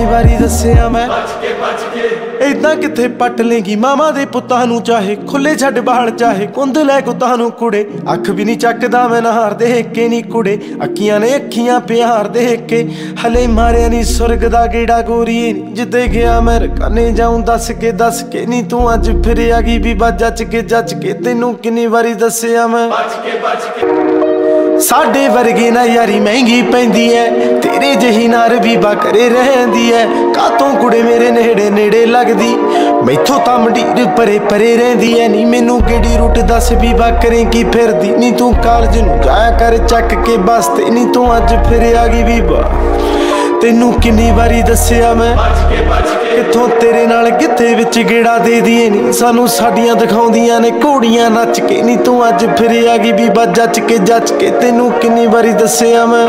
वारी दस्सिया मैं इदां किथे पट लेंगी मामा दे पुत्तां नूं चाहे खुले छड्ड बाल चाहे कुंद लै कुत्तां नूं कुड़े अख भी नहीं चकदा मैं नहार देख के नी कुड़े अखियां ने अखियां प्यार देख के हले मारिया नी सुरग दा गेड़ा गोरीए नी जिद्दे गया मैं रकाने जाऊं दस के नी तू अज फिर आ गई भी जच के तेनू किन्नी वारी दस्सिया मैं साडे वर्गे ना यारी महंगी पैंदी है तेरे जही नार भी बाकरे रहंदी है कातों कुड़े मेरे नेड़े नेड़े लगदी मैथों तां मंडीर परे परे रहंदी है नी मैनू केड़ी रूट दस भी बाकरे की फिरदी नी तू कॉलेज नूं जाया कर चक के बस ते नी तू अज फिर आ गई भी तेनू किन्नी वारी दस्सिया मैं किथों तेरे नाल किथे विच गेड़ा दे दिए नी सानू साडियां दिखाउंदियां ने घोड़ियां नच के नी तू अज फिर आ गई भी जच के तेनू किन्नी वारी दस्सिया मैं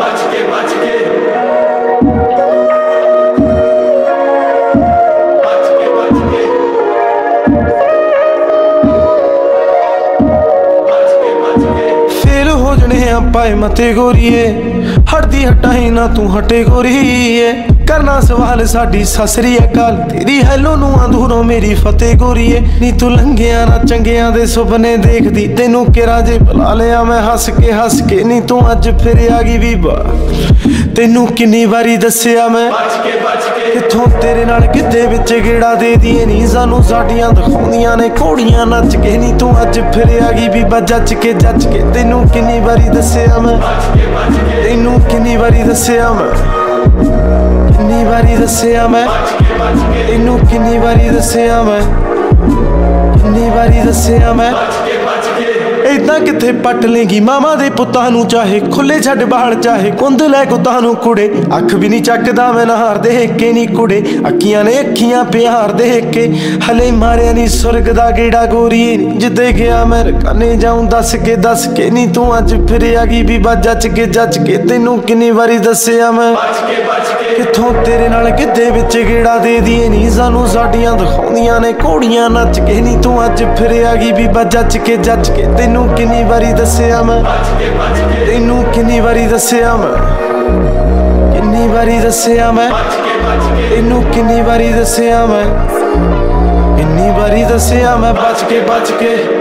फेल हो जने पाए मते गोरीए हटदी हटाई ना तू हटे गोरीए करना सवाल साडी ससरी अकाल तेरी हैलो नू दूरों मेरी फतेह गोरीए नी तू लंघिया ना चंगिया दे सुपने देखदी तेनू किरा जे बुला लिया मैं हस के नी तू अज फिर आ गई भी तेनू किन्नी वारी दस्सिया मैं किथों तेरे नाल किथे विच गेड़ा दे दिए नी सानू साडियां दिखाउंदियां ने घोड़ियां नच के नी तू अज फिर आ गई भी जच के तेनू किन्नी वारी दस्सिया मैं तेनू किन्नी वारी दस्सिया मैं किन्नी वारी दस्सिया मैं तेनू किन्नी वारी दस्सिया मैं किन्नी वारी दस्सिया मैं इदां किथे पट लेंगी मामा दे पुत्तां नूं चाहे खुले छड्ड बाल चाहे कुंद लै कुत्तां नूं कुड़े अख भी नहीं चकदा मैं नहार देख के नी कुड़े अखियां ने अखियां प्यार देख के हले मारिया नी सुरग दा गेड़ा गोरीए नी जिद्दे गया मैं रकाने जाऊं दस के नी तू अज फिर आ गई भी जच के तेनू किन्नी वारी दस्सिया मैं किथों तेरे नाल किथे विच गेड़ा दे दिए नी सानू साडियां दिखाउंदियां ने घोड़ियां नच के नी तू अज फिर आ गई भी जच के तेनू किन्नी वारी दस्सिया मैं तेनू किन्नी वारी दस्सिया मैं किन्नी वारी दस्सिया मैं तेनू किन्नी वारी दस्सिया मैं किन्नी वारी दस्सिया मैं बच के